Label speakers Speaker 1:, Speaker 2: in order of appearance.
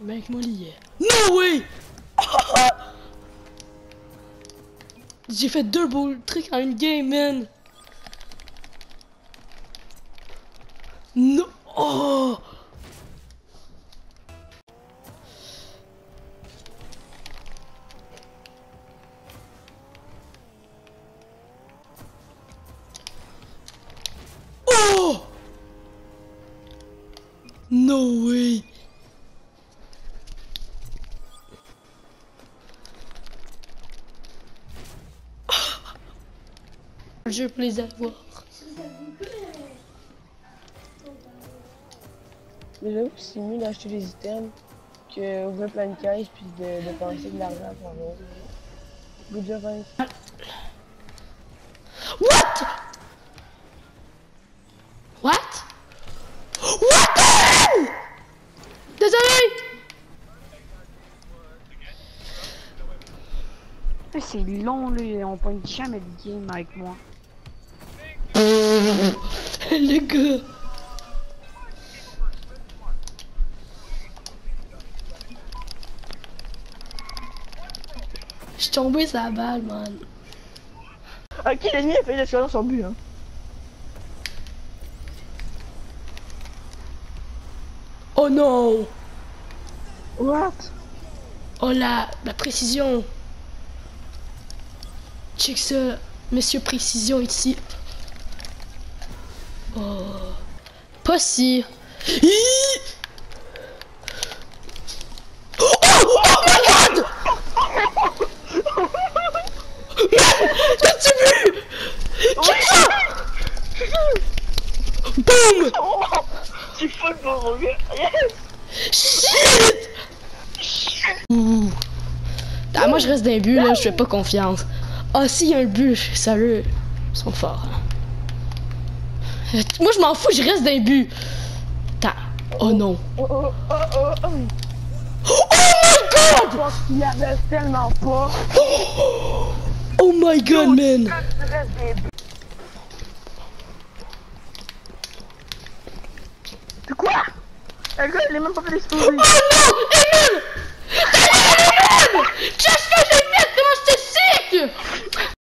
Speaker 1: Mec, moi lié. No way! J'ai fait 2 beaux trucs en une game, man. No! Oh! Oh! No way! Le jeu pour les avoir.
Speaker 2: Mais j'avoue que c'est mieux d'acheter des items que ouvrir plein de caisses puis de dépenser de l'argent pour un autre. Good job, hein.
Speaker 1: What? What? What the hell? Désolé!
Speaker 3: C'est long, là, on pogne jamais de game avec moi.
Speaker 1: Le gars. Je suis tombé sur la balle, man.
Speaker 2: Ok, l'ennemi a failli de dans son but, hein.
Speaker 1: Oh non!
Speaker 2: What?
Speaker 1: Oh la précision. Check ça, monsieur précision ici. Oh. Pas si. Hi! Oh, oh my god! T'as-tu vu? Check ça! Boum!
Speaker 2: Tu fous le bon, mon gars.
Speaker 1: Shit! Ouh. Ah, moi je reste dans les buts là, je fais pas confiance. Ah, s'il y a un but, sérieux, ils sont forts. Hein. Moi je m'en fous, je reste dans les buts. Attends. Oh non.
Speaker 2: Oh
Speaker 1: Oh my god!
Speaker 2: je pense qu'il y avait tellement pas.
Speaker 1: Oh my god, man!
Speaker 2: De quoi? Le gars, il est même pas fait d'exploser.
Speaker 1: Oh non! Emile! Emile! Check!